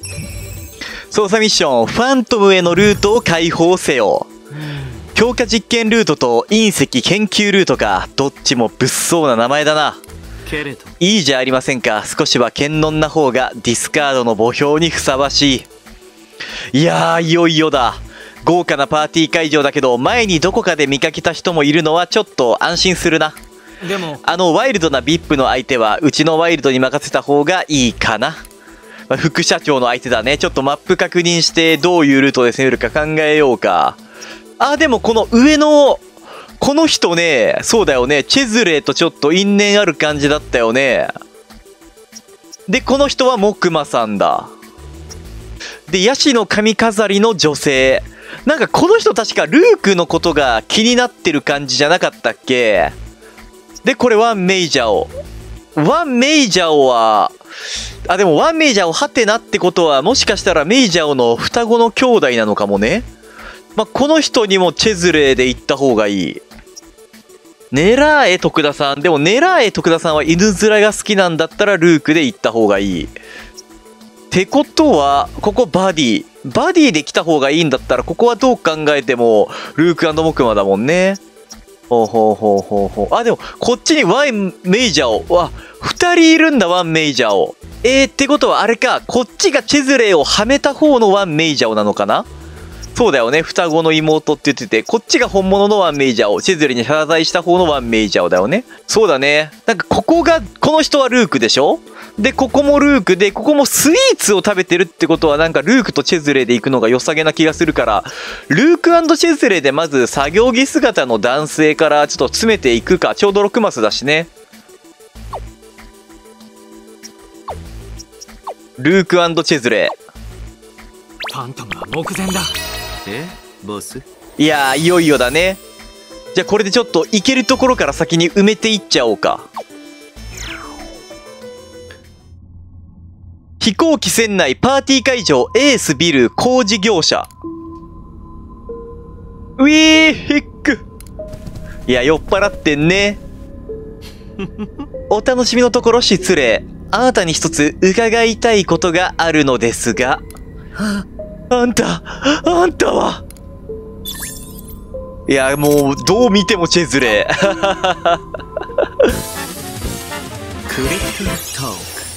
操作ミッション、ファントムへのルートを開放せよ。強化実験ルートと隕石研究ルートか。どっちも物騒な名前だな。いいじゃありませんか。少しは堅韌な方がディスカードの墓標にふさわしい。いやー、いよいよだ。豪華なパーティー会場だけど、前にどこかで見かけた人もいるのはちょっと安心するな。 でもワイルドな VIP の相手はうちのワイルドに任せた方がいいかな。副社長の相手だね。ちょっとマップ確認してどういうルートで攻めるか考えようか。あ、でもこの上のこの人ね、そうだよね、チェズレーとちょっと因縁ある感じだったよね。でこの人は木馬さんだ。でヤシの髪飾りの女性、なんかこの人確かルークのことが気になってる感じじゃなかったっけ。でこれワンメイジャオ。ワンメイジャオはでもワンメイジャオハテナってことはもしかしたらメイジャオの双子の兄弟なのかもね。この人にもチェズレーで行った方がいい。ネラーエ徳田さん。でもネラーエ徳田さんは犬面が好きなんだったらルークで行った方がいい。ってことはここバディで来た方がいいんだったらここはどう考えてもルーク&モクマだもんね。ほうほうほうほうほう。でもこっちにワンメイジャオ。2人いるんだワンメイジャオ。ってことはあれか、こっちがチェズレーをはめた方のワンメイジャオなのかな。そうだよね、双子の妹って言ってて、こっちが本物のワンメイジャオ、チェズレーに謝罪した方のワンメイジャオだよね。そうだね。なんかこの人はルークでしょ。でここもルークで、ここもスイーツを食べてるってことはなんかルークとチェズレーで行くのが良さげな気がするから、ルーク&チェズレーでまず作業着姿の男性からちょっと詰めていくか。ちょうど6マスだしね。ルーク&チェズレー。 ファントムは目前だ。 ボス。 いやー、いよいよだね。じゃあこれでちょっと行けるところから先に埋めていっちゃおうか。飛行機船内パーティー会場エースビル工事業者。ウィーヒック。いや酔っ払ってんね。お楽しみのところ失礼。あなたに一つ伺いたいことがあるのですが。あんたは。いやもうどう見てもチェズレー。 クリティカルトーク。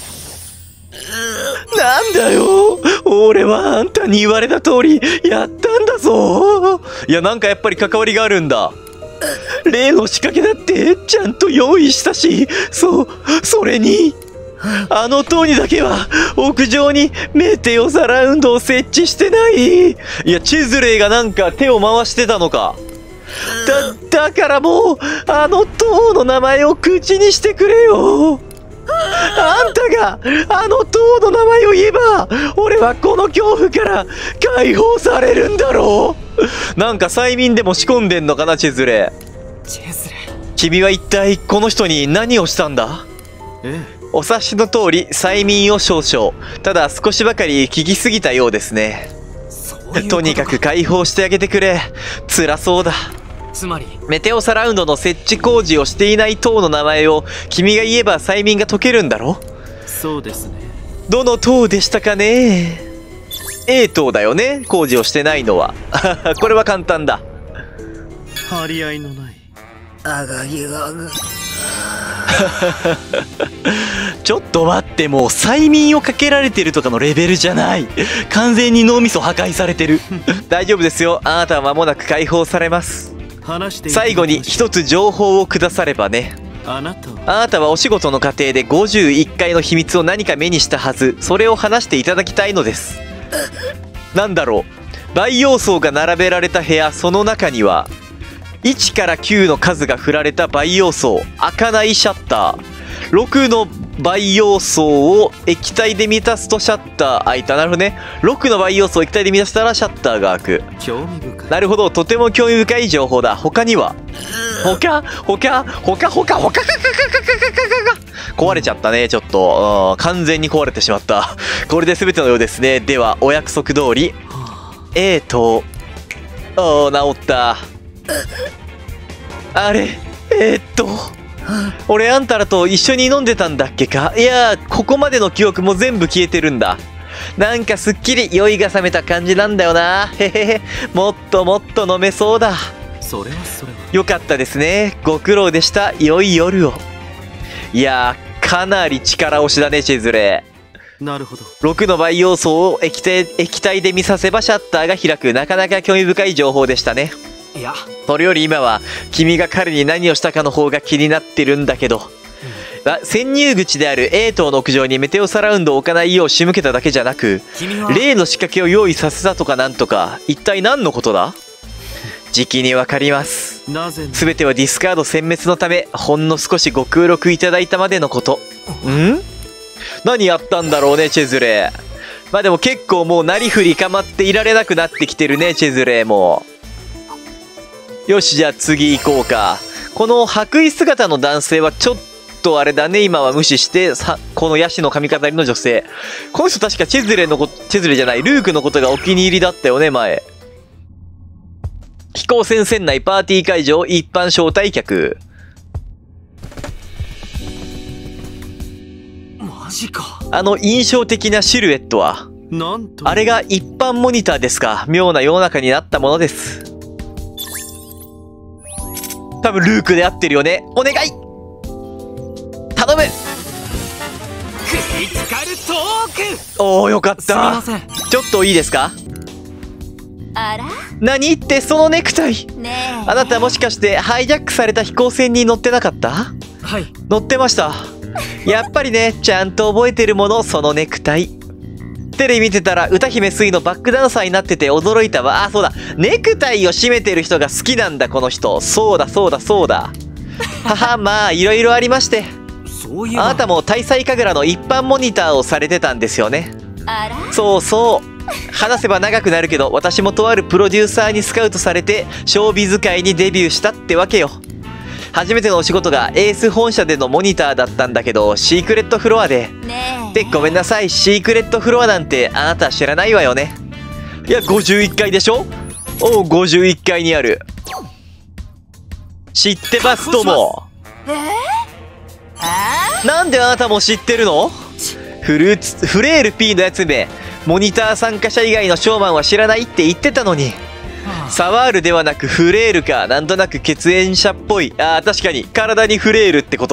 なんだよ、俺はあんたに言われた通りやったんだぞ。いやなんかやっぱり関わりがあるんだ。例の仕掛けだってちゃんと用意したし、それにあの塔にだけは屋上にメテオサラウンドを設置してない。いやチェズレーがなんか手を回してたのか。だからもうあの塔の名前を口にしてくれよ。あんたがあの塔の名前を言えば俺はこの恐怖から解放されるんだろう。なんか催眠でも仕込んでんのかなチェズレー。君は一体この人に何をしたんだ。お察しの通り催眠を少々。ただ少しばかり聞きすぎたようですね。とにかく解放してあげてくれ。辛そうだ。 つまりメテオサラウンドの設置工事をしていない塔の名前を君が言えば催眠が解けるんだろ。 そうですね。 どの塔でしたかね。 A 塔だよね、工事をしてないのは。これは簡単だ。 張り合いのないちょっと待って、もう催眠をかけられてるとかのレベルじゃない。完全に脳みそ破壊されてる。大丈夫ですよ、あなたは間もなく解放されます。最後に一つ情報をくださればね。あなたはお仕事の過程で51階の秘密を何か目にしたはず。それを話していただきたいのです。なんだろう。培養層が並べられた部屋、その中には1から9の数が振られた培養層、開かないシャッター、6の培養層を液体で満たすとシャッター開いた。なるほどね。6の培養層を液体で満たしたらシャッターが開く。 興味深い。 なるほど、とても興味深い情報だ。他には壊れちゃったね。ちょっと完全に壊れてしまった。これで全てのようですね。ではお約束通り A と治った。あれ俺あんたらと一緒に飲んでたんだっけか。いやここまでの記憶も全部消えてるんだ。 なんかすっきり酔いが覚めた感じなんだよな。へへへ。もっともっと飲めそうだ。 それはよかったですね。ご苦労でした。良い夜を。いやー、かなり力押しだね、チェズレ。 なるほど。 6の倍要素を液体で見させばシャッターが開く。なかなか興味深い情報でしたね。 いや、 それより今は君が彼に何をしたかの方が気になってるんだけど、潜入口である A 棟の屋上にメテオサラウンドを置かないよう仕向けただけじゃなく、 君は例の仕掛けを用意させたとかなんとか、一体何のことだ？じきにわかります。 なぜ全てはディスカード殲滅のため、ほんの少しご協力いただいたまでのこと。何やったんだろうね、チェズレ。まあでも結構もうなりふり構っていられなくなってきてるね、チェズレも。よし、じゃあ次行こうか。この白衣姿の男性はちょっとあれだね、今は無視して、このヤシの髪飾りの女性。この人確かチェズレじゃない、ルークのことがお気に入りだったよね、前。飛行船船内パーティー会場一般招待客。 マジか。 あの印象的なシルエットは、 なんとあれが一般モニターですか。妙な世の中になったものです。多分ルークで合ってるよね。お願い頼む。 クリティカルトーク。 おー、よかっすみた。 ません。 ちょっといいですか？ あら何ってそのネクタイ。 ねえ、 あなたもしかしてハイジャックされた飛行船に乗ってなかった？ はい。 乗ってました。やっぱりね、ちゃんと覚えてるもの、そのネクタイ。テレビ見てたら歌姫スイのバックダンサーになってて驚いたわ。あ、そうだ。ネクタイを締めてる人が好きなんだ、この人。そうだそうだそうだ。はは、まあ、いろいろありまして。 そういえばあなたも大祭神楽の一般モニターをされてたんですよね。 あらそうそう。話せば長くなるけど、私もとあるプロデューサーにスカウトされて、ショービズ界にデビューしたってわけよ。初めてのお仕事がエース本社でのモニターだったんだけど、シークレットフロアで。 ねで、ごめんなさい、シークレットフロアなんてあなた知らないわよね。いや、51階でしょ？おう、51階にある。知ってますとも。なんであなたも知ってるの？フレール P のやつめ、モニター参加者以外のショーマンは知らないって言ってたのに。サワールではなくフレールか。なんとなく血縁者っぽい。ああ、確かに体にフレールってこと？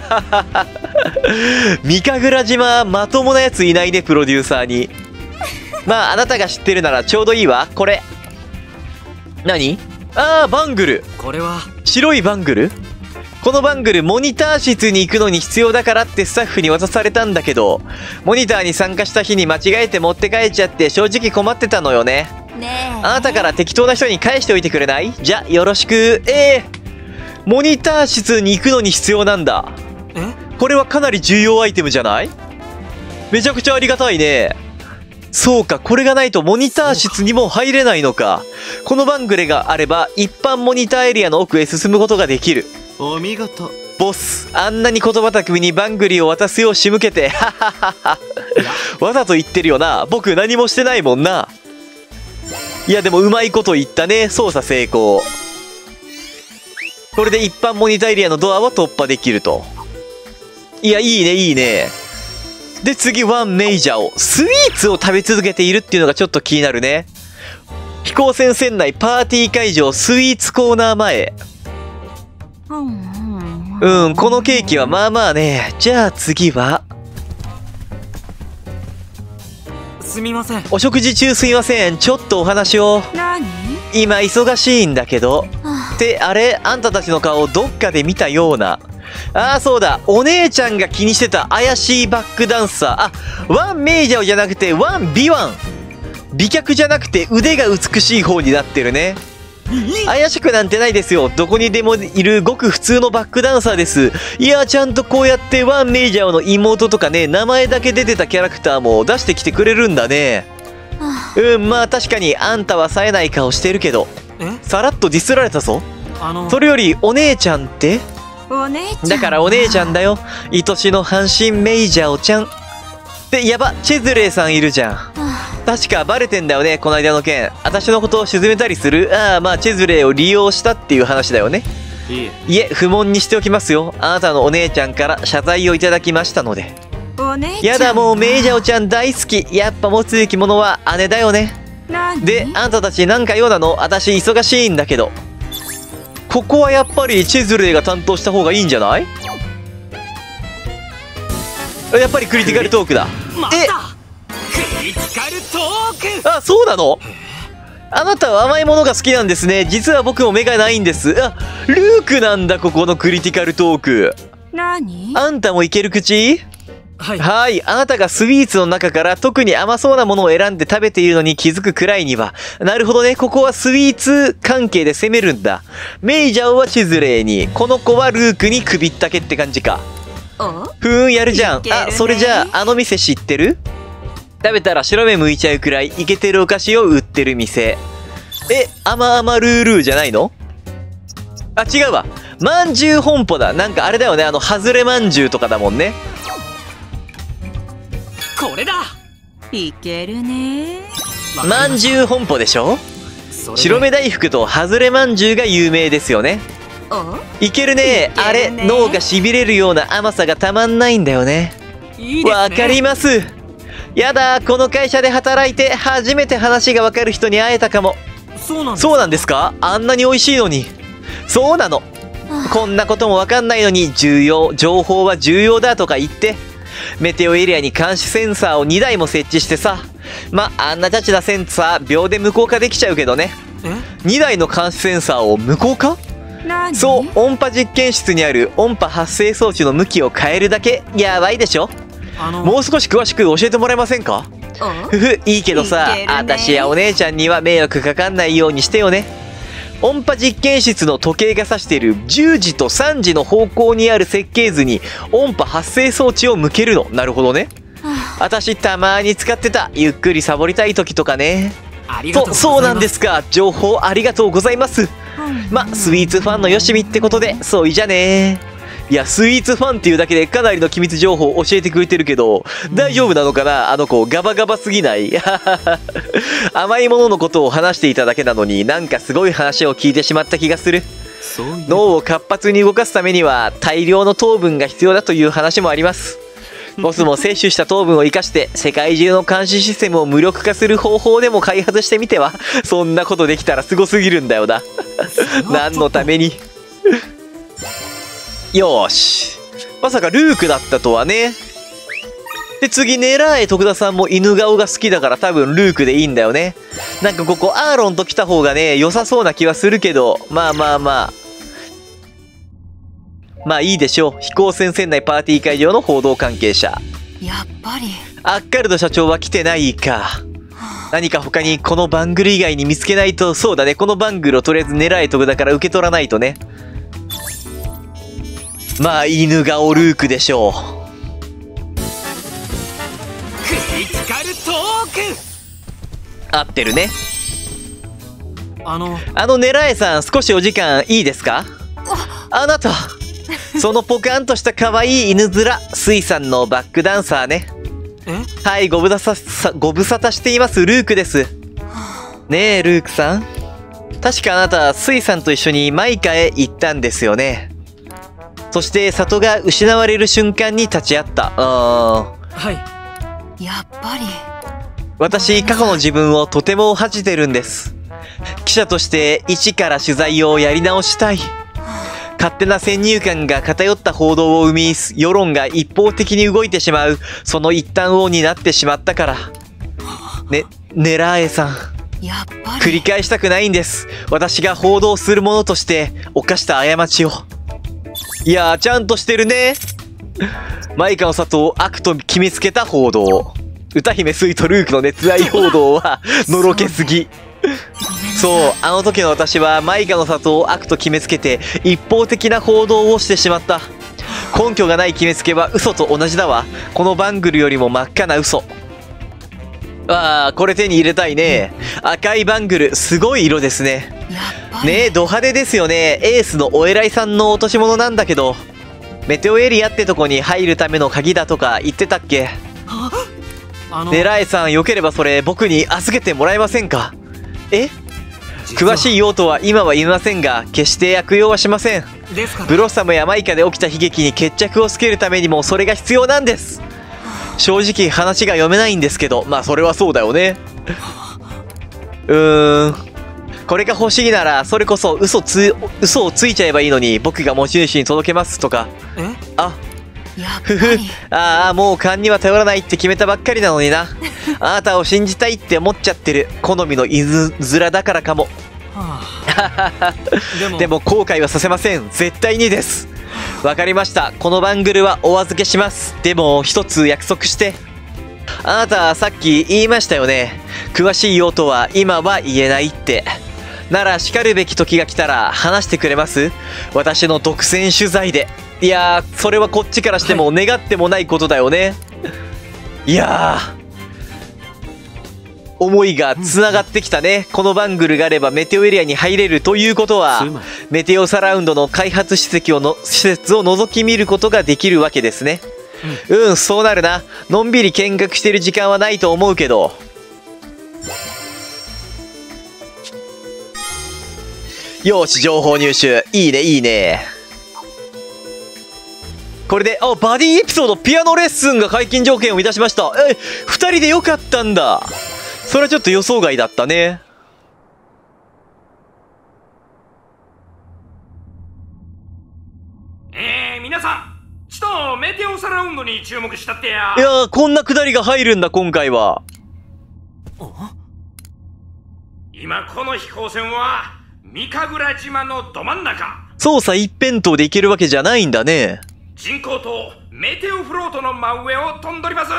三神楽島、まともなやついないね、プロデューサーに。まあ、あなたが知ってるならちょうどいいわ。これ何？ああ、バングル。 これは白いバングル？このバングルモニター室に行くのに必要だからってスタッフに渡されたんだけど、モニターに参加した日に間違えて持って帰っちゃって正直困ってたのよね。 えあなたから適当な人に返しておいてくれない？じゃ、よろしく。モニター室に行くのに必要なんだ。これはかなり重要アイテムじゃない？めちゃくちゃありがたいね。そうか、これがないとモニター室にも入れないのか。このバングルがあれば一般モニターエリアの奥へ進むことができる。 お見事。 ボス、あんなに言葉巧みにバングリを渡すよう仕向けて、はははは。わざと言ってるよな。僕何もしてないもんな。いやでもうまいこと言ったね。操作成功。これで一般モニターエリアのドアを突破できると。いや、いいねいいね。で次ワンメイジャーを、スイーツを食べ続けているっていうのがちょっと気になるね。飛行船船内パーティー会場スイーツコーナー前。このケーキはまあまあね。じゃあ次は、 すみません。 お食事中すいません。ちょっとお話を。 何？ 今忙しいんだけど。ってあれ、あんたたちの顔どっかで見たような。ああ、そうだ。お姉ちゃんが気にしてた怪しいバックダンサー。あ、ワンメイジャーじゃなくてワン美ワン。美脚じゃなくて腕が美しい方になってるね。怪しくなんてないですよ。どこにでもいるごく普通のバックダンサーです。いや、ちゃんとこうやってワンメイジャーの妹とかね、名前だけ出てたキャラクターも出してきてくれるんだね。まあ確かにあんたは冴えない顔してるけど、さらっとディスられたぞ。それよりお姉ちゃんって？ お姉ちゃんだからお姉ちゃんだよ。愛しの阪神メイジャーおちゃん。ってやば、チェズレーさんいるじゃん。確かバレてんだよね、この間の件。私のことを沈めたりする？ああ、まあチェズレーを利用したっていう話だよね。いえ、不問にしておきますよ。あなたのお姉ちゃんから謝罪をいただきましたので。 おお姉ちゃん。 やだ、もうメイジャオちゃん大好き。やっぱ持つべきものは姉だよね。 何？ で、あんたたちなんか用なの？私忙しいんだけど。ここはやっぱりチェズレーが担当した方がいいんじゃない？やっぱりクリティカルトークだ。 またクリティカルトーク。 あ、そうなの？あなたは甘いものが好きなんですね。実は僕も目がないんです。あ、ルークなんだ、ここのクリティカルトーク。 何？ あんたもいける口？ はい。 はい。あなたがスイーツの中から特に甘そうなものを選んで食べているのに気づくくらいには。なるほどね。ここはスイーツ関係で攻めるんだ。メイジャオはチズレーに、この子はルークに首ったけって感じか。 お？ やるじゃん。 いけるねあ、それじゃあ、あの店知ってる？食べたら白目向いちゃうくらいイケてるお菓子を売ってる店。アマアマルールーじゃないの？あ、違うわ。まんじゅう本舗だ。なんかあれだよね。外れまんじゅうとかだもんね。 これだ。 いけるね。 まんじゅう本舗でしょ？ それで白目大福と外れまんじゅうが有名ですよね。 お？ いけるね。あれ、脳がしびれるような甘さがたまんないんだよね。 いいですね。 わかります。やだ、この会社で働いて初めて話がわかる人に会えたかも。 そうなんです。 そうなんですか？あんなに美味しいのに。そうなの。こんなこともわかんないのに情報は重要だとか言って、メテオエリアに監視センサーを2台も設置してさ。あんなチャチなセンサー秒で無効化できちゃうけどね。2台の監視センサーを無効化？ 何？ そう、音波実験室にある音波発生装置の向きを変えるだけ。やばいでしょ？もう少し詳しく教えてもらえませんか？ お？ ふふ、いいけどさ、 いけるね私やお姉ちゃんには迷惑かかんないようにしてよね。音波実験室の時計が指している10時と3時の方向にある設計図に音波発生装置を向けるの。なるほどね。私たまに使ってた。ゆっくりサボりたい時とかね。 ありがとうございます。 そうなんですか。情報ありがとうございます。スイーツファンのよしみってことで、そういじゃね。いや、スイーツファンっていうだけでかなりの機密情報を教えてくれてるけど、大丈夫なのかな？あの子、ガバガバすぎない？甘いもののことを話していただけなのに、なんかすごい話を聞いてしまった気がする。 そういう脳を活発に動かすためには大量の糖分が必要だという話もあります。ボスも摂取した糖分を生かして世界中の監視システムを無力化する方法でも開発してみては？そんなことできたらすごすぎるんだよな。何のために？よーし。まさかルークだったとはね。で、次、狙え徳田さんも犬顔が好きだから多分ルークでいいんだよね。なんかここアーロンと来た方がね、良さそうな気はするけど、まあいいでしょう。飛行船船内パーティー会場の報道関係者。 やっぱり。 アッカルド社長は来てないか。何か他にこのバングル以外に見つけないと。そうだね、このバングルをとりあえず狙え徳田から受け取らないとね。まあ犬顔ルークでしょう。 クリティカルトーク。 合ってるね。 あの狙えさん、少しお時間いいですか？あなた、そのポカンとした可愛い犬面、スイさんのバックダンサーね。はい、ご無沙汰していますルークです。ねえルークさん、確かあなたスイさんと一緒にマイカへ行ったんですよね。そして里が失われる瞬間に立ち会った。 はい。 やっぱり。 私、過去の自分をとても恥じてるんです。記者として一から取材をやり直したい。勝手な先入観が偏った報道を生み、世論が一方的に動いてしまう、その一端を担ってしまったから。ネラーエさん。 やっぱり。 繰り返したくないんです。私が報道する者として犯した過ちを。いやー、ちゃんとしてるね。マイカの里を悪と決めつけた報道。歌姫スイートルークの熱愛報道はのろけすぎ。そう、あの時の私はマイカの里を悪と決めつけて一方的な報道をしてしまった。根拠がない決めつけは嘘と同じだわ。このバングルよりも真っ赤な嘘。ああ、これ手に入れたいね。赤いバングル、すごい色ですね。ねえ、ド派手ですよね。エースのお偉いさんの落とし物なんだけど。メテオエリアってとこに入るための鍵だとか言ってたっけ？ネラエさん、よければそれ僕に預けてもらえませんか？詳しい用途は今は言いませんが、決して悪用はしません。ブロッサムやマイカで起きた悲劇に決着をつけるためにもそれが必要なんです。 正直話が読めないんですけど、まあそれはそうだよね。これが欲しいなら、それこそ嘘をついちゃえばいいのに、僕が持ち主に届けますとか。あ、 やっふふぱり。 ああ、もう勘には頼らないって決めたばっかりなのにな。あなたを信じたいって思っちゃってる好みのいずらだからかも。でも後悔はさせません。絶対にです。わかりました。このバングルはお預けします。でも一つ約束して。あなたさっき言いましたよね。詳しい用途は今は言えないって。なら叱るべき時が来たら話してくれます？私の独占取材で。いやー、それはこっちからしても願ってもないことだよね。いやー、思いがつながってきたね。このバングルがあればメテオエリアに入れるということは、メテオサラウンドの開発施設を覗き見ることができるわけですね。そうなるな。のんびり見学してる時間はないと思うけど。よし、情報入手。いいね、いいね。これで、バディエピソード、ピアノレッスンが解禁条件を満たしました。二人でよかったんだ。それはちょっと予想外だったね。 皆さん、ちょっとメテオサラウンドに注目したってや。 いやー、こんなくだりが入るんだ、今回は。 今この飛行船は三神楽島のど真ん中。 操作一辺倒でいけるわけじゃないんだね。 人工島メテオフロートの真上を飛んどります。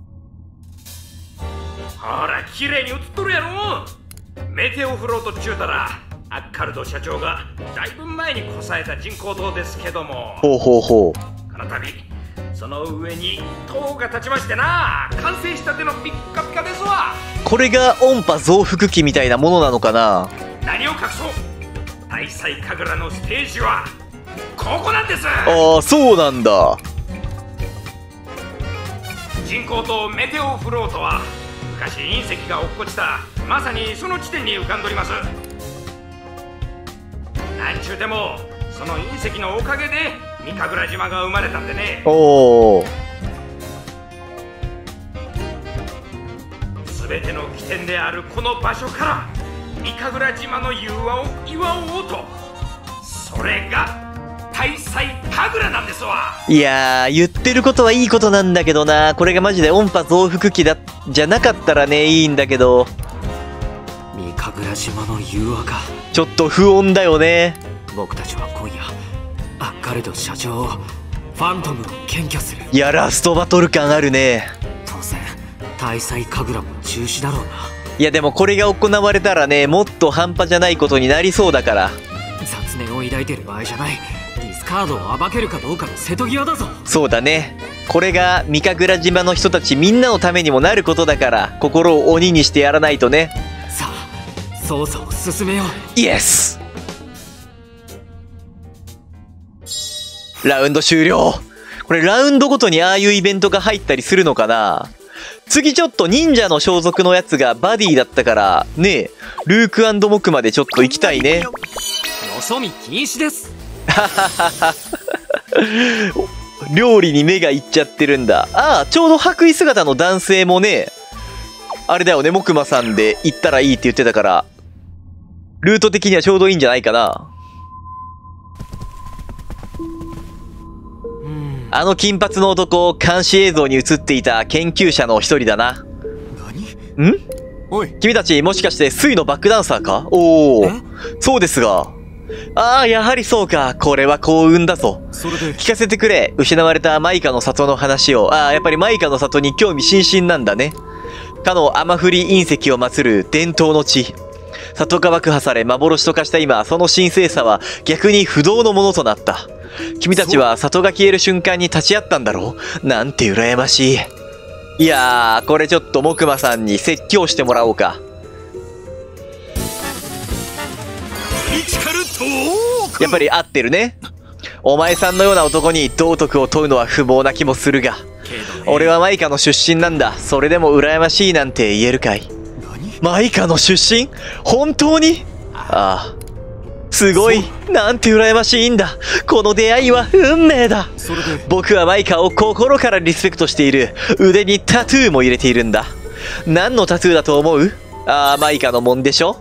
ほら、綺麗に映っとるやろ。メテオフロートっちゅうたらアッカルド社長がだいぶ前にこさえた人工島ですけども、 ほうほうほう。 この度その上に塔が立ちましてな、完成したてのピッカピカですわ。 これが音波増幅器みたいなものなのかな。 何を隠そう、大祭神楽のステージはここなんです。 ああ、そうなんだ。 人工島メテオフロートは昔隕石が落っこちたまさにその地点に浮かんどります。なんちゅうでもその隕石のおかげで三神楽島が生まれたんでね。 おお。 全ての起点であるこの場所から三神楽島の融和を祝おうと、それが大祭神楽なんですわ。 いやー、言ってることはいいことなんだけどな。これがマジで音波増幅器じゃなかったらね、いいんだけど。 三神楽島の融和か。 ちょっと不穏だよね。 僕たちは今夜アッカルド社長をファントムを検挙する。 いや、ラストバトル感あるね。 当然大祭神楽も中止だろうな。 いや、でもこれが行われたらね、もっと半端じゃないことになりそうだから。 雑念を抱いてる場合じゃない。ディスカードを暴けるかどうかの瀬戸際だぞ。 そうだね。これが三神楽島の人たちみんなのためにもなることだから、心を鬼にしてやらないとね。 さあ、捜査を進めよう。 イエス。ラウンド終了。これラウンドごとにああいうイベントが入ったりするのかな。次ちょっと忍者の装束のやつがバディだったからねえ、ルーク&モクまでちょっと行きたいね。 よそ見禁止です。 料理に目がいっちゃってるんだ。ああ、ちょうど白衣姿の男性もね、あれだよね、モクマさんで行ったらいいって言ってたから、ルート的にはちょうどいいんじゃないかな。あの金髪の男、監視映像に映っていた研究者の一人だな。 何？ ん？ おい、 君たちもしかして水のバックダンサーか？おお、そうですが。ああ、やはりそうか。これは幸運だぞ。 それで聞かせてくれ。失われたマイカの里の話を。ああ、やっぱりマイカの里に興味津々なんだね。かの雨降り隕石を祀る伝統の地。里が爆破され幻と化した今、その神聖さは逆に不動のものとなった。君たちは里が消える瞬間に立ち会ったんだろう？なんて羨ましい。いやー、これちょっとモクマさんに説教してもらおうか。やっぱり合ってるね。お前さんのような男に道徳を問うのは不毛な気もするが、俺はマイカの出身なんだ。それでも羨ましいなんて言えるかい？マイカの出身？本当に？ああ、 すごい。なんて羨ましいんだ。この出会いは運命だ。 それで僕はマイカを心からリスペクトしている。腕にタトゥーも入れているんだ。何のタトゥーだと思う？ああ、マイカのもんでしょ。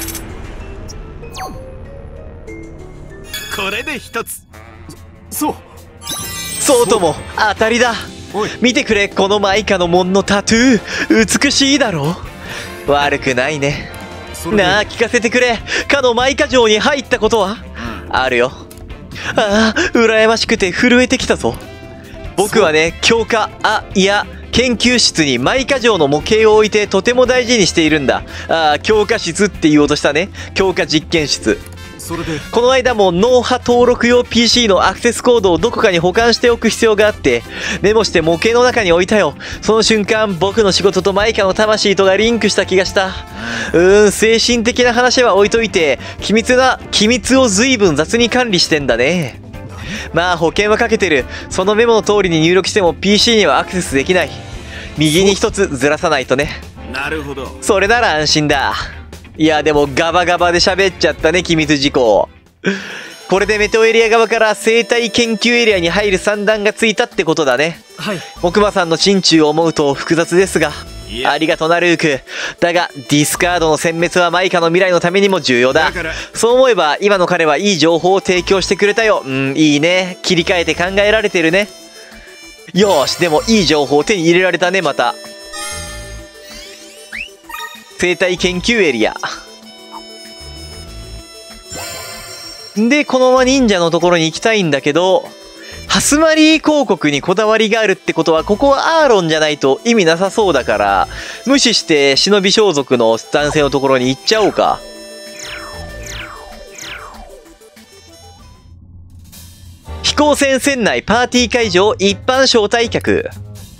これで一つ。 そうそうとも当たりだ。 おい見てくれ、このマイカの門のタトゥー。美しいだろう。悪くないね。 それでなあ、聞かせてくれ。かのマイカ城に入ったことは？あるよ。ああ、羨ましくて震えてきたぞ。僕はね、教科、いや、研究室にマイカ城の模型を置いてとても大事にしているんだ。ああ、教科室って言おうとしたね。教科実験室。 それでこの間も脳波登録用 PC のアクセスコードをどこかに保管しておく必要があってメモして模型の中に置いたよ。その瞬間僕の仕事とマイカの魂とがリンクした気がした。精神的な話は置いといて機密を随分雑に管理してんだね。まあ保険はかけてる。そのメモの通りに入力しても PC にはアクセスできない。右に一つずらさないとね。 なるほど。 それなら安心だ。いやでもガバガバで喋っちゃったね、機密事項。これでメテオエリア側から生態研究エリアに入る算段がついたってことだね。 はい。 木馬さんの心中を思うと複雑ですが。 いやありがとなルーク。だがディスカードの殲滅はマイカの未来のためにも重要だ。 だからそう思えば今の彼はいい情報を提供してくれたよ。いいね。切り替えて考えられてるね。よーし、でもいい情報を手に入れられたね。また生態研究エリアで、このまま忍者のところに行きたいんだけど、ハスマリー広告にこだわりがあるってことは、ここはアーロンじゃないと意味なさそうだから、無視して忍び装束の男性のところに行っちゃおうか。飛行船船内パーティー会場一般招待客。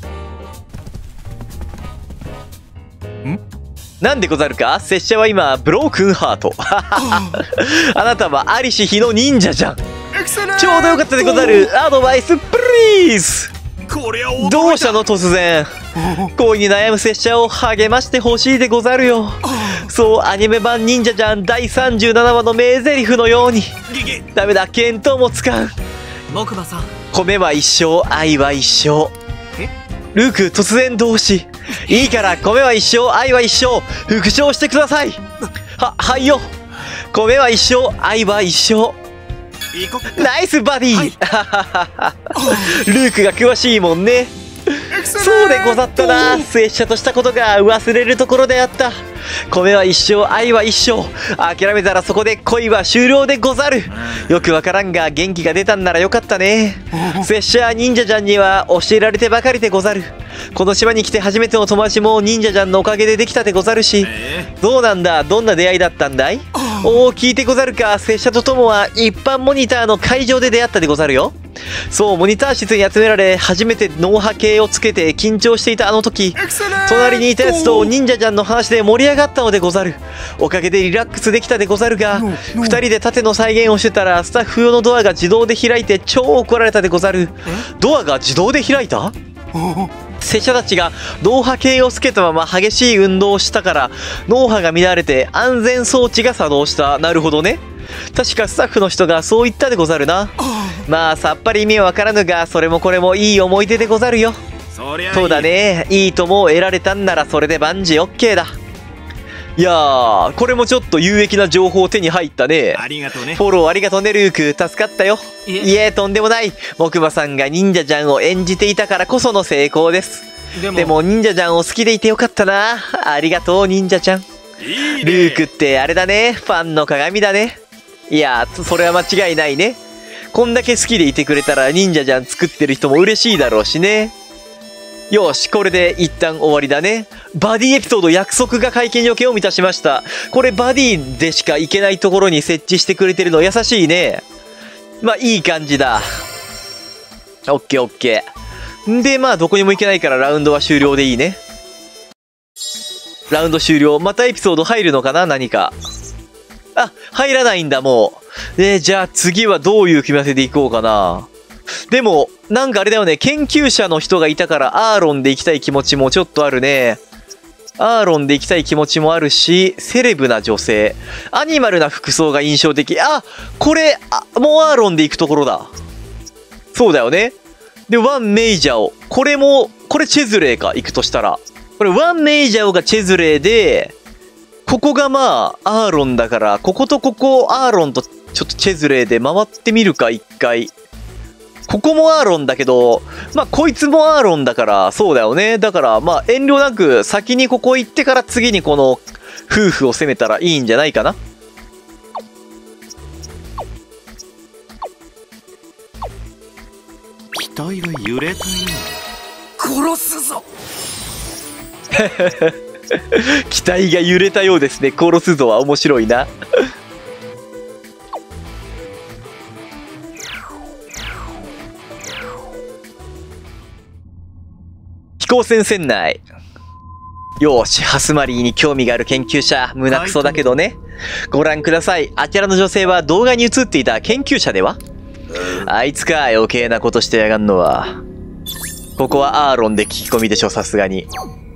なんでござるか？拙者は今ブロークンハート。あなたはアリシヒの忍者じゃん。ちょうどよかったでござる。アドバイスプリーズ。 こりゃ驚いた。 どうしたの突然。恋に悩む拙者を励ましてほしいでござるよ。そう、アニメ版忍者じゃん第37話の名台詞のように。ダメだ、見当もつかん。 木馬さん。 米は一生、愛は一生。ルーク、突然同士。いいから、米は一生、愛は一生、復唱してください。はいよ。米は一生、愛は一生。 行こっナイスバディ、ルークが詳しいもんね。そうでござったな。拙者としたことが忘れるところであった。米は一生、愛は一生。諦めたらそこで恋は終了でござる。よくわからんが元気が出たんならよかったね。拙者忍者ちゃんには教えられてばかりでござる。この島に来て初めての友達も忍者ちゃんのおかげでできたでござるし。どうなんだ、どんな出会いだったんだい？おお、聞いてござるか。拙者と友は一般モニターの会場で出会ったでござるよ。そう、モニター室に集められ初めて脳波計をつけて緊張していたあの時、隣にいたやつと忍者ちゃんの話で盛り上がったのでござる。おかげでリラックスできたでござるが、2人で盾の再現をしてたらスタッフ用のドアが自動で開いて超怒られたでござる。ドアが自動で開いた？拙者たちが脳波計をつけたまま激しい運動をしたから脳波が乱れて安全装置が作動した。なるほどね。確かスタッフの人がそう言ったでござるな。まあさっぱり意味はわからぬが、それもこれもいい思い出でござるよ。そうだね。いい友を得られたんならそれで万事 OK だ。いやー、これもちょっと有益な情報手に入ったね。 ありがとうね。 フォローありがとうねルーク、助かったよ。いえ、とんでもない。木馬さんが忍者ちゃんを演じていたからこその成功です。でも忍者ちゃんを好きでいてよかったな。ありがとう忍者ちゃん。 いいね。 ルークってあれだね、ファンの鏡だね。いやー、それは間違いないね。こんだけ好きでいてくれたら忍者ちゃん作ってる人も嬉しいだろうしね。よし、これで一旦終わりだね。バディエピソード約束が会見条件を満たしました。これバディでしか行けないところに設置してくれてるの優しいね。まあいい感じだ。オッケーオッケー。でまあどこにも行けないからラウンドは終了でいいね。ラウンド終了。またエピソード入るのかな、何か。あ、入らないんだもう。じゃあ次はどういう組み合わせでいこうかな。でも、なんかあれだよね、研究者の人がいたからアーロンで行きたい気持ちもちょっとあるね。 アーロンで行きたい気持ちもあるし、セレブな女性。アニマルな服装が印象的。あ、これ、もうアーロンで行くところだ。そうだよね。で、ワンメイジャオ。これチェズレーか、行くとしたら。これ、ワンメイジャオがチェズレーで、ここがまあ、アーロンだから、こことここ、アーロンとちょっとチェズレーで回ってみるか、一回。ここもアーロンだけど、まあ、こいつもアーロンだから、そうだよね。だから、まあ、遠慮なく、先にここ行ってから次にこの、夫婦を攻めたらいいんじゃないかな。 機体が揺れたよ殺すぞ。 機体が揺れたようですね。殺すぞは面白いな。飛行船船内。よーし、ハスマリーに興味がある研究者、胸クソだけどね。ご覧ください。あちらの女性は動画に映っていた研究者では？あいつか、余計なことしてやがんのは。ここはアーロンで聞き込みでしょ、さすがに。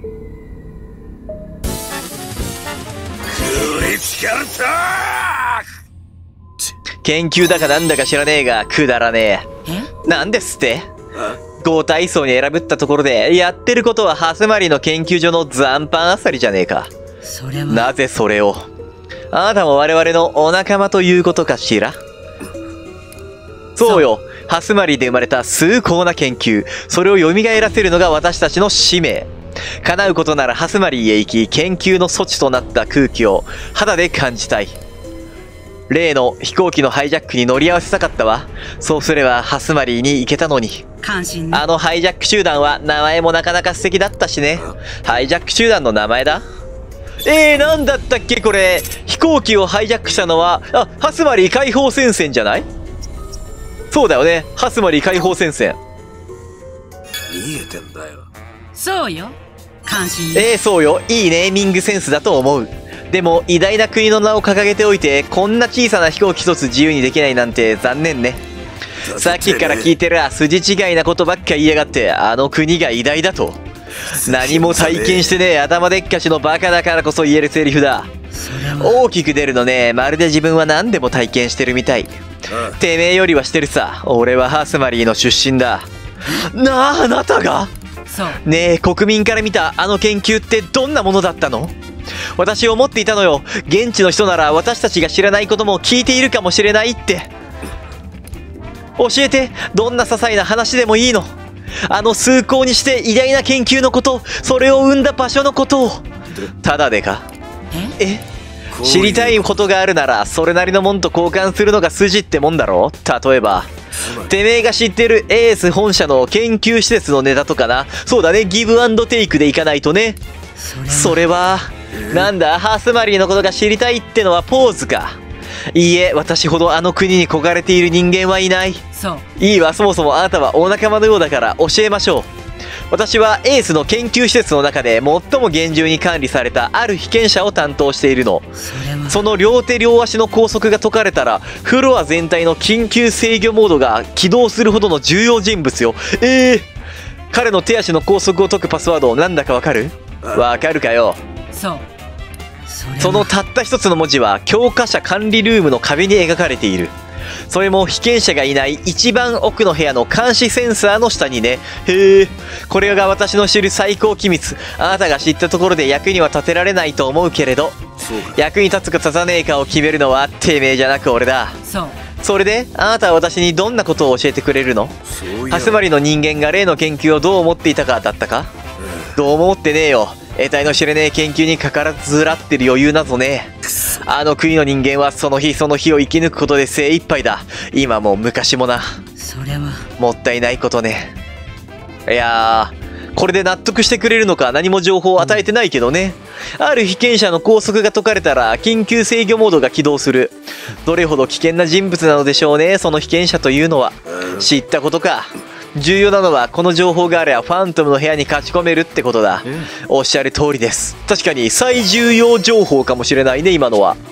研究だかなんだか知らねえが、くだらねえ。なんですって？合体層に選ぶったところで、やってることはハスマリの研究所の残飯あさりじゃねえか。 それはなぜそれを。あなたも我々のお仲間ということかしら。そうよ。ハスマリで生まれた崇高な研究。それを蘇らせるのが私たちの使命。叶うことならハスマリへ行き、研究の措置となった空気を肌で感じたい。例の飛行機のハイジャックに乗り合わせたかったわ。そうすればハスマリーに行けたのに。 関心ね。 あのハイジャック集団は名前もなかなか素敵だったしね。ハイジャック集団の名前だ。なんだったっけこれ。飛行機をハイジャックしたのは、ハスマリー解放戦線じゃない？そうだよね。ハスマリー解放戦線。 逃げてんだよ。 そうよ。関心ね。 そうよ。いいネーミングセンスだと思う。でも、偉大な国の名を掲げておいて、こんな小さな飛行機一つ自由にできないなんて残念ね。さっきから聞いてる筋違いなことばっか言いやがって、あの国が偉大だと。何も体験してねえ頭でっかちのバカだからこそ言えるセリフだ。大きく出るのね、まるで自分は何でも体験してるみたい。てめえよりはしてるさ。俺はハスマリーの出身だ。あなたが？ そう。 ねえ、国民から見たあの研究ってどんなものだったの？私思っていたのよ。現地の人なら私たちが知らないことも聞いているかもしれないって。教えて、どんな些細な話でもいいの。あの崇高にして偉大な研究のこと、それを生んだ場所のことを。ただでか？知りたいことがあるなら、それなりのもんと交換するのが筋ってもんだろ。例えば、てめえが知ってるエース本社の研究施設のネタとかな。そうだね、ギブアンドテイクでいかないとね。それは、なんだ、ハスマリーのことが知りたいってのはポーズか。いいえ、私ほどあの国に焦がれている人間はいない。 そう。 いいわ、そもそもあなたはお仲間のようだから教えましょう。私はエースの研究施設の中で最も厳重に管理されたある被験者を担当しているの。その両手両足の拘束が解かれたら、フロア全体の緊急制御モードが起動するほどの重要人物よ。彼の手足の拘束を解くパスワードなんだかわかる？わかるかよ。 そう。 そのたった一つの文字は教科者管理ルームの壁に描かれている。それも被験者がいない一番奥の部屋の監視センサーの下にね。へえ、これが私の知る最高機密。あなたが知ったところで役には立てられないと思うけれど、役に立つか立たねえかを決めるのはてめえじゃなく俺だ。 そう。 それであなたは私にどんなことを教えてくれるの？ハスマリの人間が例の研究をどう思っていたかだったか？どうも思ってねえよ。得体の知れねえ研究にかからずらってる余裕なぞね。あの国の人間はその日その日を生き抜くことで精一杯だ。今も昔もな。 それはもったいないことね。いやー、これで納得してくれるのか何も情報を与えてないけどね。ある被験者の拘束が解かれたら緊急制御モードが起動する。どれほど危険な人物なのでしょうね、その被験者というのは。知ったことか。重要なのはこの情報があればファントムの部屋に勝ち込めるってことだ。おっしゃる通りです。確かに最重要情報かもしれないね、今のは。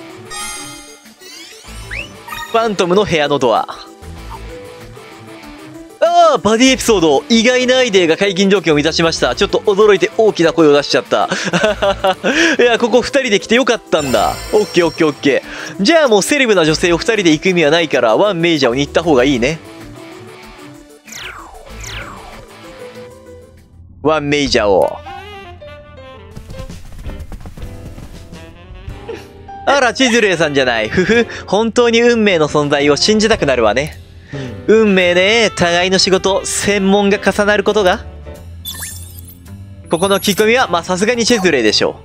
ファントムの部屋のドア。 ああ、バディエピソード、意外なアイデアが解禁条件を満たしました。ちょっと驚いて大きな声を出しちゃった。いや、ここ2人で来てよかったんだ。オッケーオッケーオッケー。じゃあもうセレブな女性を2人で行く意味はないから、ワンメイジャーに行った方がいいね。ワンメイジャーを。あら、チズレイさんじゃない。ふふ、本当に運命の存在を信じたくなるわね。運命ね、互いの仕事、専門が重なることが。ここの聞き込みは、まあさすがにチズレイでしょ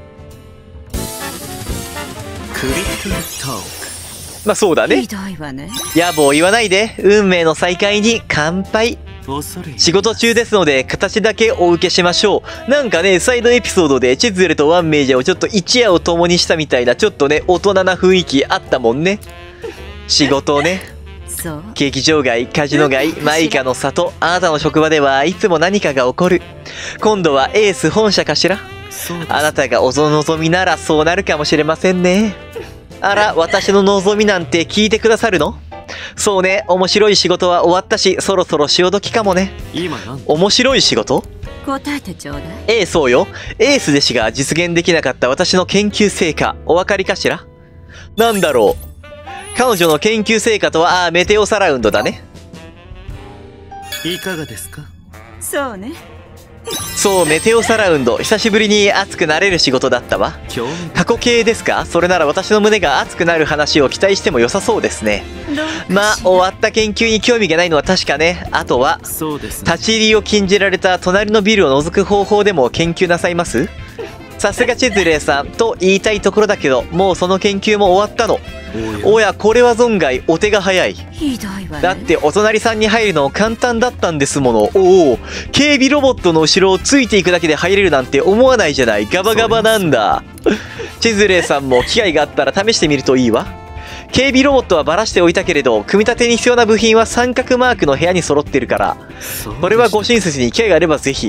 クリティカルトーク。 う。まあそうだね。 ひどいわね。 野望言わないで、運命の再会に乾杯。 恐れ仕事中ですので、形だけお受けしましょう。なんかね、サイドエピソードでチズレとワンメイジャーをちょっと一夜を共にしたみたいな、ちょっとね、大人な雰囲気あったもんね。仕事をね。 そう。 劇場街、カジノ街、マイカの里、あなたの職場ではいつも何かが起こる。今度はエース本社かしら。 そうです。 あなたがお望みならそうなるかもしれませんね。あら、私の望みなんて聞いてくださるの？そうね、面白い仕事は終わったし、そろそろ潮時かもね。 今なん面白い仕事？ 答えてちょうだい。 そうよ。エースでしが実現できなかった私の研究成果、お分かりかしら？なんだろう。彼女の研究成果とは、メテオサラウンドだね。 いかがですか？ そうね。 そう、メテオサラウンド。久しぶりに熱くなれる仕事だったわ。 興味過去形ですか？それなら私の胸が熱くなる話を期待しても良さそうですね。まあ、終わった研究に興味がないのは確かね。あとは、 そうですね。 立ち入りを禁じられた隣のビルを覗く方法でも研究なさいます？さすがチズレイさんと言いたいところだけど、もうその研究も終わったの。おや、これは存外お手が早い。 ひどいわね。 だってお隣さんに入るの簡単だったんですもの。おお、警備ロボットの後ろをついていくだけで入れるなんて思わないじゃない。ガバガバなんだ。チズレイさんも機会があったら試してみるといいわ。警備ロボットはバラしておいたけれど、組み立てに必要な部品は三角マークの部屋に揃ってるから、これはご親切に機会があればぜひ。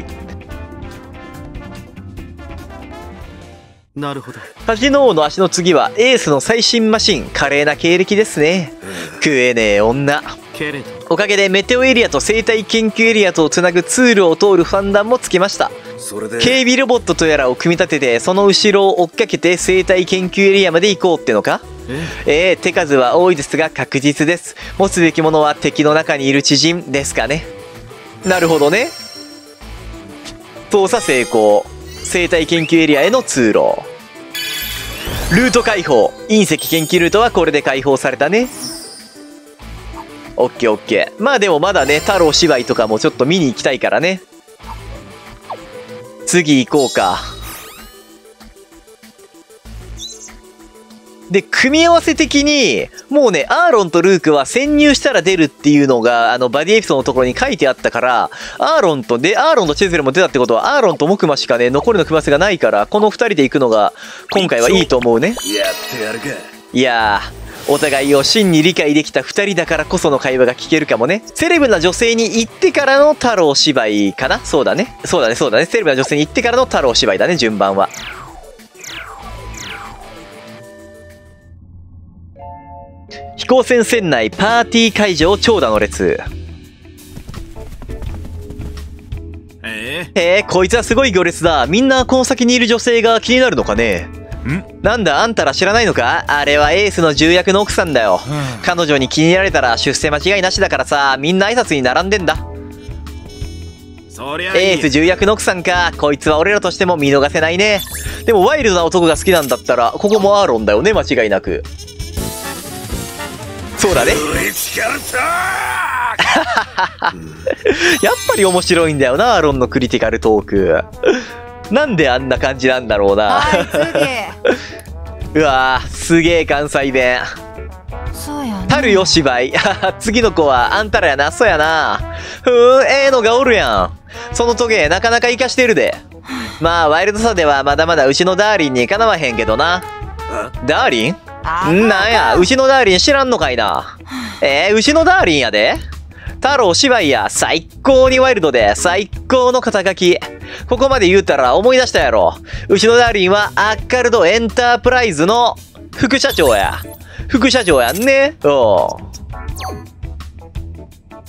なるほど。 カジノ王の足の次はエースの最新マシン。華麗な経歴ですね。食えねえ女。 けれどおかげでメテオエリアと生態研究エリアとをつなぐツールを通るファンダンもつきました。 それで警備ロボットとやらを組み立てて、その後ろを追っかけて生態研究エリアまで行こうってのか？手数は多いですが確実です。持つべきものは敵の中にいる知人ですかね。なるほどね。操作成功。生態研究エリアへの通路。ルート開放。隕石研究ルートはこれで開放されたね。オッケーオッケー。まあでもまだね、太郎芝居とかもちょっと見に行きたいからね。次行こうか。で、組み合わせ的に、もうね、アーロンとルークは潜入したら出るっていうのが、バディエピソードのところに書いてあったから、アーロンとチェズレも出たってことは、アーロンとモクマしかね、残りの組み合わせがないから、この2人で行くのが、今回はいいと思うね。 やってやるか。 いやー、お互いを真に理解できた2人だからこその会話が聞けるかもね。セレブな女性に行ってからの太郎芝居かな？そうだね。そうだね、そうだね。セレブな女性に行ってからの太郎芝居だね、順番は。飛行船船内パーティー会場長蛇の列。こいつはすごい行列だ。みんなこの先にいる女性が気になるのかね。なんだあんたら知らないのか？あれはエースの重役の奥さんだよ。彼女に気に入られたら出世間違いなしだからさ、みんな挨拶に並んでんだ。 そりゃエース重役の奥さんか。こいつは俺らとしても見逃せないね。でもワイルドな男が好きなんだったら、ここもアーロンだよね、間違いなく。そうだね。やっぱり面白いんだよな、アーロンのクリティカルトーク。なんであんな感じなんだろうな。うわー、すげえ関西弁。 そうやね。 たるよ芝居。次の子はあんたらやな。そうやな。のがおるやん。そのトゲなかなか活かしてるで。まあワイルドさではまだまだうちのダーリンにかなわへんけどな。ダーリン？なんや、うちのダーリン知らんのかいな。うちのダーリンやで。太郎芝居や、最高にワイルドで最高の肩書き。ここまで言うたら思い出したやろ。うちのダーリンはアッカルドエンタープライズの副社長や。副社長やんね。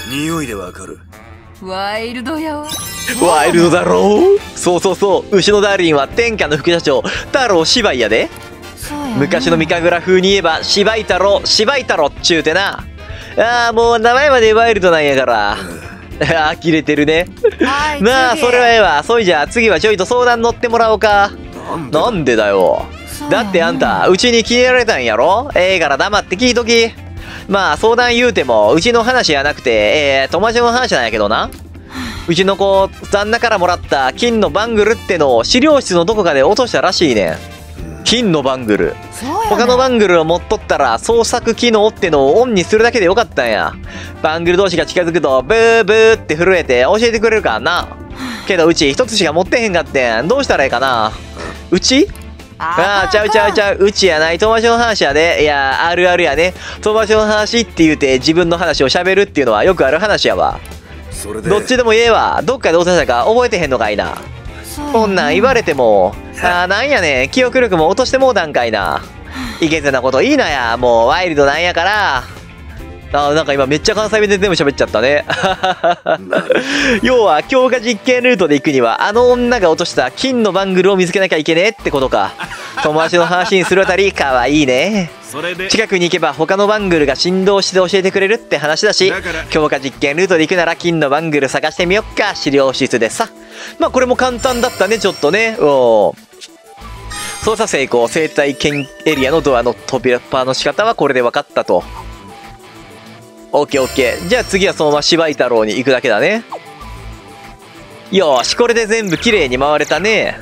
匂いでわかる。 ワイルドやわ。 ワイルドだろう。そうそうそう、牛のダーリンは天下の副社長太郎芝居やで。 そうやな。 昔の三神楽風に言えば芝居太郎芝居太郎っちゅうてな。ああ、もう名前までワイルドなんやから呆れてるね。 はい、 まあ次それはええわ。そいじゃあ次はちょいと相談乗ってもらおうか。なんでだよ。 そうやなだってあんたうちに気に入られたんやろ。ええから黙って聞いとき。まあ相談言うてもうちの話やなくて友達の話なんやけどな。うちの子旦那からもらった金のバングルってのを資料室のどこかで落としたらしいねん。金のバングル。 そうやな。 他のバングルを持っとったら創作機能ってのをオンにするだけでよかったんや。バングル同士が近づくとブーブーって震えて教えてくれるからな。けどうち一つしか持ってへんかってん。どうしたらいいかな。うちああ、ちゃうちゃうちゃう。うちやない。友達の話やで。いや、あるあるやね。友達の話って言うて自分の話を喋るっていうのはよくある話やわ。 それでどっちでもええわ。どっかで落としたか覚えてへんのかいな。 そうやな。 こんなん言われても、あーなんやねん。記憶力も落としてもうたんかいな。いけずなこといいなや。もうワイルドなんやから。あーなんか今めっちゃ関西弁で全部喋っちゃったね。要は強化実験ルートで行くにはあの女が落とした金のバングルを見つけなきゃいけねえってことか。友達の話にするあたりかわいいね。 それで近くに行けば他のバングルが振動して教えてくれるって話だし、 だから強化実験ルートで行くなら金のバングル探してみよっか。資料室でさ。まあこれも簡単だったね。ちょっとね。操作成功。生態圏エリアのドアの扉の仕方はこれで分かったと。オッケーオッケー。じゃあ次はそのまま芝居太郎に行くだけだね。よし、これで全部きれいに回れたね。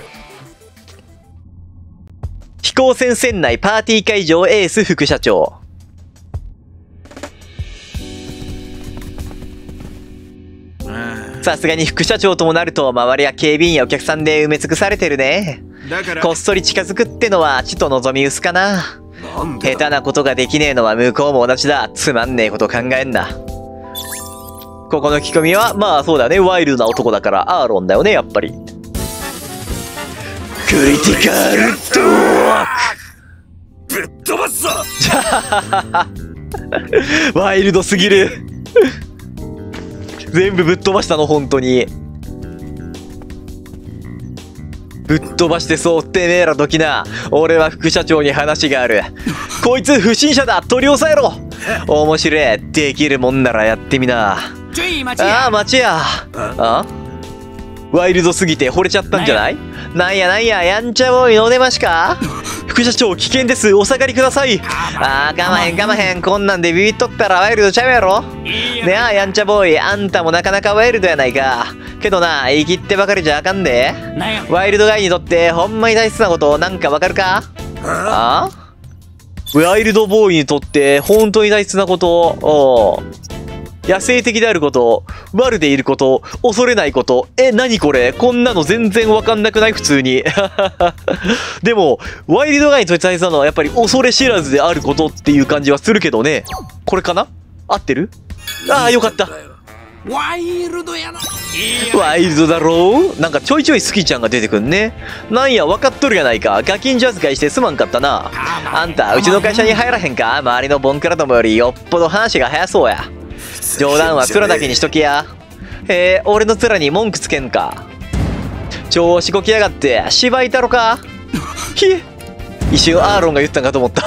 飛行船船内パーティー会場エース副社長。さすがに副社長ともなると周りは警備員やお客さんで埋め尽くされてるね。 だからこっそり近づくってのはちと望み薄かな。 なんで下手なことができねえのは向こうも同じだ。つまんねえこと考えんな。ここの聞き込みはまあそうだね。ワイルドな男だからアーロンだよねやっぱり。クリティカルドーぶっ飛ばすぞ。 クワイルドすぎる。全部ぶっ飛ばしたの本当に。ぶっ飛ばしてそう。てめえらどきな。俺は副社長に話がある。こいつ不審者だ。取り押さえろ。面白い。できるもんならやってみな。 ちょい待ちあやあ待ちや。あワイルドすぎて惚れちゃったんじゃない？なんやなんや、やんちゃボーイの出ましか？副社長危険です。お下がりください。ああ、かまへんかまへん。こんなんでビビっとったらワイルドちゃうやろ。ねあ、やんちゃボーイ。あんたもなかなかワイルドやないか。けどな、言い切ってばかりじゃあかんで。 なんやワイルドガイにとってほんまに大切なことなんかわかるか？あワイルドボーイにとって本当に大切なこと。野生的であること、悪でいること、恐れないこと。何これ？こんなの全然わかんなくない？普通に。でも、ワイルドガイにとって大切なのはやっぱり恐れ知らずであることっていう感じはするけどね。これかな？合ってる？ああ、よかった。 ワイルドやな。 ワイルドだろう？なんかちょいちょいスキちゃんが出てくんね。なんや、分かっとるやないか。ガキンジョ扱いしてすまんかったな。あんた、うちの会社に入らへんか？周りのボンクラどもよりよっぽど話が早そうや。冗談は面だけにしときや。俺の面に文句つけんか。調子こきやがって芝居たろか。ひえ、一瞬アーロンが言ったんかと思った。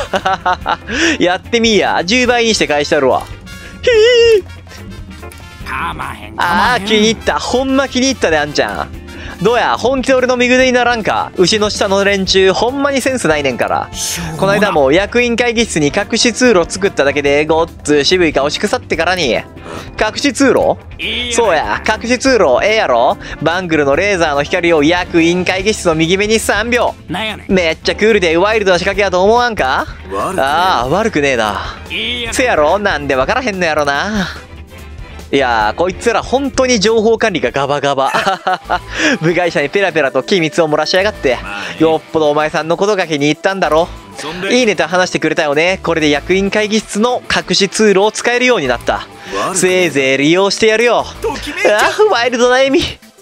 やってみいや。10倍にして返したるわ。ひえ、 かまへんかああ、 まへん。 気に入った。ほんま気に入ったで、あんちゃん。どうや、本気で俺の右腕にならんか。牛の下の連中ほんまにセンスないねんから。この間も役員会議室に隠し通路作っただけでごっつ渋い顔し腐ってからに。隠し通路？そうや、隠し通路ええやろ。バングルのレーザーの光を役員会議室の右目に3秒。 なんやねめっちゃクールでワイルドな仕掛けやと思わんか？ああ、悪くねえな。 ん。いいやせやろ、なんでわからへんのやろな。いやー、こいつら本当に情報管理がガバガバ。部外者にペラペラと機密を漏らしやがって。よっぽどお前さんのことが気に入ったんだろ。 そんでいいネタ話してくれたよね。これで役員会議室の隠し通路を使えるようになった。せいぜい利用してやるよ。ワイルドな笑み。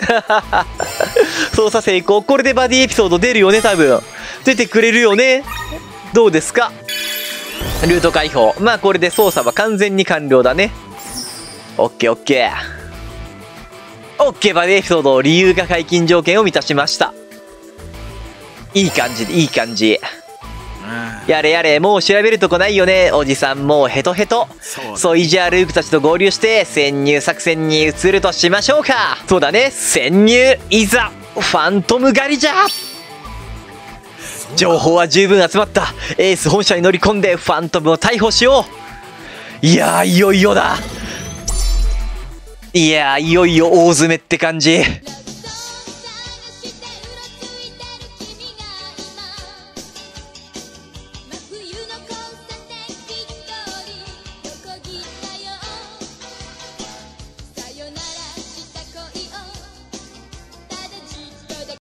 操作成功。これでバディエピソード出るよね。多分出てくれるよね。どうですか？ルート開放。まあこれで操作は完全に完了だね。 オッケーオッケー。オッケー、バディエピソード、理由が解禁条件を満たしました。いい感じ、いい感じ。やれやれ、もう調べるとこないよね。おじさんもうヘトヘト。そういじゃあルークたちと合流して潜入作戦に移るとしましょうか。そうだね、潜入いざファントム狩りじゃ。情報は十分集まった。エース本社に乗り込んでファントムを逮捕しよう。いやー、いよいよだ。いやー、いよいよ大詰めって感じ。